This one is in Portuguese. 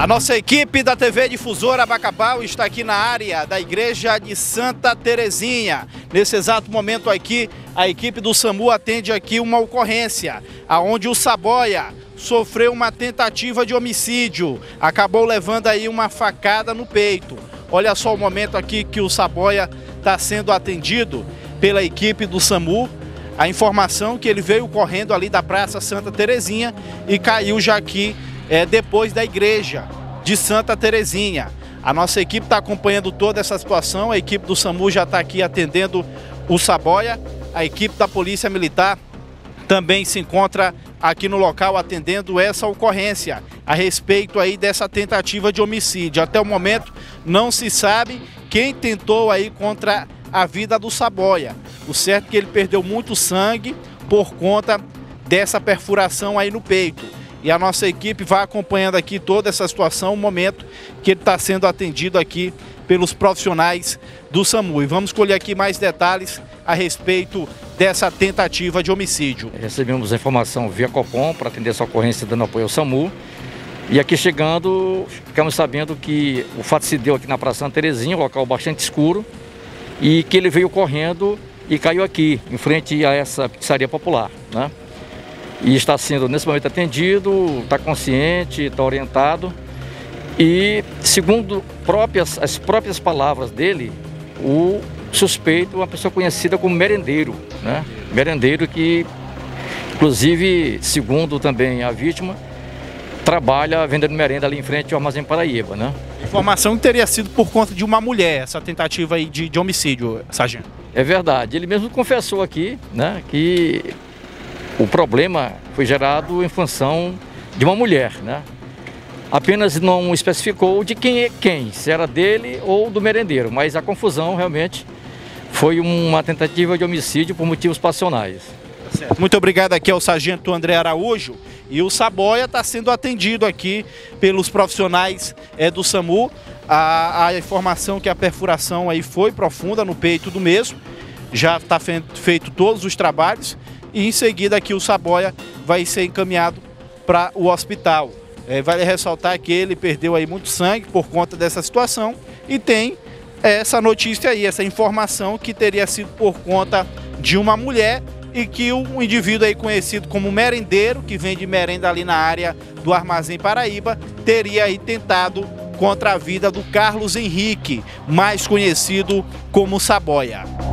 A nossa equipe da TV Difusora Bacabal está aqui na área da igreja de Santa Terezinha. Nesse exato momento aqui, a equipe do SAMU atende aqui uma ocorrência, onde o Saboia sofreu uma tentativa de homicídio, acabou levando aí uma facada no peito. Olha só o momento aqui que o Saboia está sendo atendido pela equipe do SAMU. A informação que ele veio correndo ali da Praça Santa Terezinha e caiu já aqui depois da igreja de Santa Terezinha. A nossa equipe está acompanhando toda essa situação, a equipe do SAMU já está aqui atendendo o Saboia, a equipe da Polícia Militar também se encontra aqui no local atendendo essa ocorrência a respeito aí dessa tentativa de homicídio. Até o momento não se sabe quem tentou aí contra a vida do Saboia. O certo é que ele perdeu muito sangue por conta dessa perfuração aí no peito. E a nossa equipe vai acompanhando aqui toda essa situação, o momento que ele está sendo atendido aqui pelos profissionais do SAMU. E vamos colher aqui mais detalhes a respeito dessa tentativa de homicídio. Recebemos a informação via Copom para atender essa ocorrência dando apoio ao SAMU. E aqui chegando, ficamos sabendo que o fato se deu aqui na Praça Santa Terezinha, um local bastante escuro, e que ele veio correndo e caiu aqui, em frente a essa pizzaria popular, né? E está sendo nesse momento atendido, está consciente, está orientado. E segundo as próprias palavras dele, o suspeito é uma pessoa conhecida como merendeiro, né? Merendeiro que, inclusive, segundo também a vítima, trabalha vendendo merenda ali em frente ao Armazém Paraíba, né? Informação que teria sido por conta de uma mulher, essa tentativa aí de homicídio, sargento. É verdade, ele mesmo confessou aqui, né, que o problema foi gerado em função de uma mulher, né? Apenas não especificou de quem é quem, se era dele ou do merendeiro, mas a confusão realmente foi uma tentativa de homicídio por motivos passionais. Certo. Muito obrigado aqui ao sargento André Araújo. E o Saboia está sendo atendido aqui pelos profissionais do SAMU. A informação que a perfuração aí foi profunda no peito do mesmo. Já está feito todos os trabalhos e em seguida aqui o Saboia vai ser encaminhado para o hospital. Vale ressaltar que ele perdeu aí muito sangue por conta dessa situação e tem essa notícia aí, essa informação que teria sido por conta de uma mulher e que um indivíduo aí conhecido como merendeiro, que vende merenda ali na área do Armazém Paraíba, teria aí tentado contra a vida do Carlos Henrique, mais conhecido como Saboia.